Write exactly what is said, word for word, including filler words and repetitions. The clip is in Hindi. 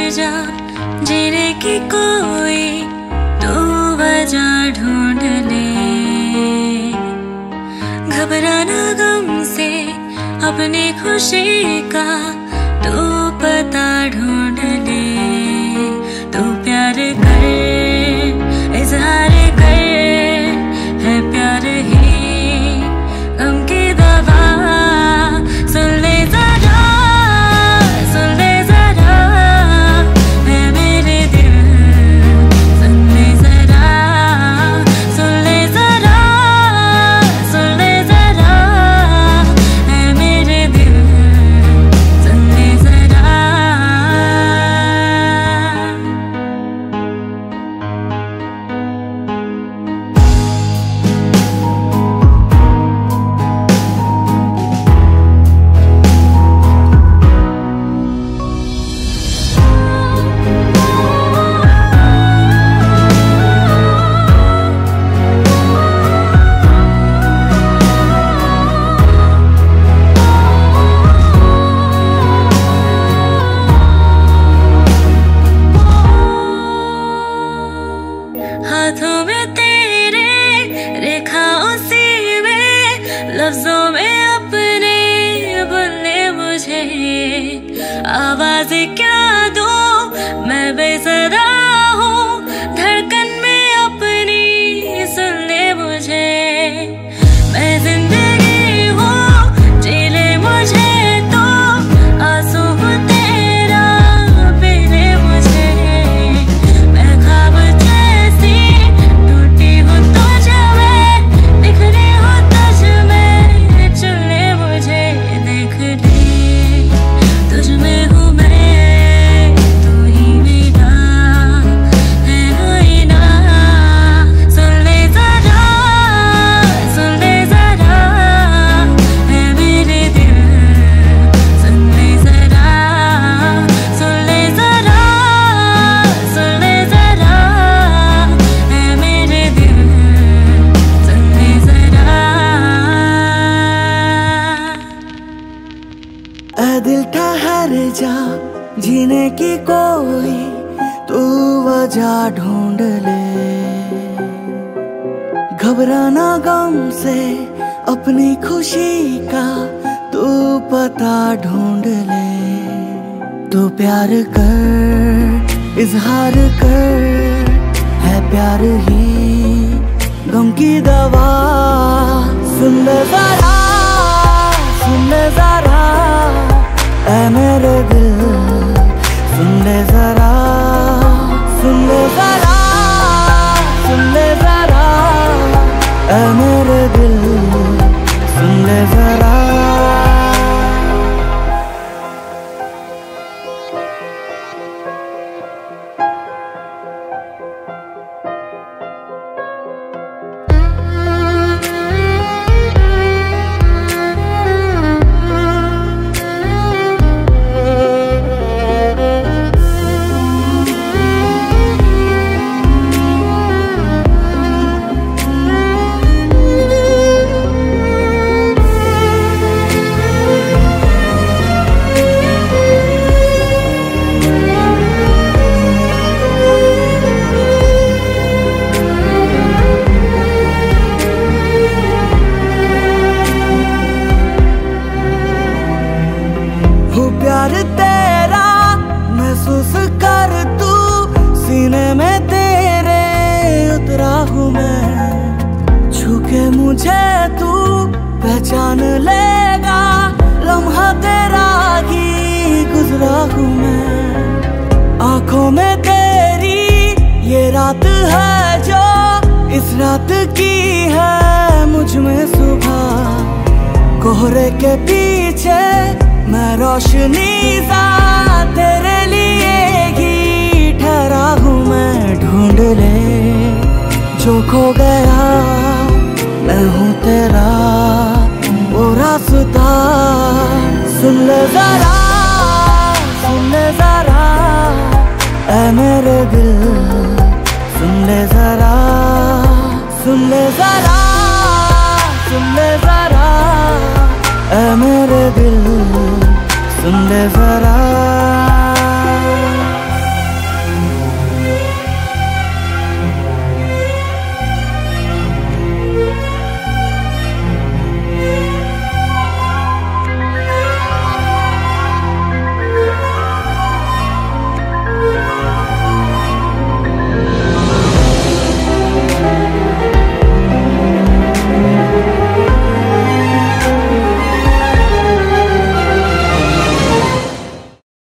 जा जीने की कोई तो वजह ढूंढ ले। घबराना गम से अपनी खुशी का तो पता ढूंढ ले। तो प्यार कर, इजहार कर, है प्यार ही गम की दवा। सुन ले जरा, सुन ले जरा, है मेरे दिल। सुन ले जरा, सुन ले जरा, सुन ले जरा, है मेरे दिल। सुन ले जरा। हाथों में तेरे, रेखाओं सी में, लफ्जों में अपने बोलने मुझे। आवाज क्या दूं मैं बेसुरा हूँ, धड़कन में अपनी सुन ले मुझे। मैं जिंदगी हूँ, जी ले मुझे तो, आंसू हूँ तेरा, पी ले मुझे। मैं ख्वाब जैसी टूटी हूँ तुझ में, बिखरी हूँ तुझ में, चुन ले मुझे। देख ले तुझ में हूँ मैं, तू ही मेरा है आईना। सुन ले जरा, सुन ले जरा, है मेरे दिल। सुन ले जरा, सुन ले जरा, सुन ले जरा, है मेरे दिल। सुन ले जरा। ऐ दिल ठहर जा, जीने की कोई तू वजह ढूंढ ले। घबराना गम से अपनी खुशी का तू पता ढूंढ ले। तू प्यार कर, इजहार कर, है प्यार ही गम की दवा। सुन ले जरा, सुन ले जरा, ऐ मेरे दिल। सुन ले जरा, सुन ले जरा, सुन ले जरा, ऐ मेरे दिल। सुन ले जरा। प्यार तेरा महसूस कर तू, सीने में तेरे उतरा हूँ मैं। छू के मुझे तू पहचान लेगा, लम्हा तेरा ही गुजरा हूँ मैं। आंखों में तेरी ये रात है जो, इस रात की है मुझ में सुबह। कोहरे के पीछे मैं रोशनी सा तेरे लिए ही ठहरा हूँ मैं। ढूंढ ले जो खो गया, मैं हूँ तेरा वो रास्ता। सुन ले जरा, सुन ले जरा, ऐ मेरे दिल। सुन ले जरा, सुन ले जरा, सुन ले जरा, ऐ मेरे दिल। सुन ले जरा।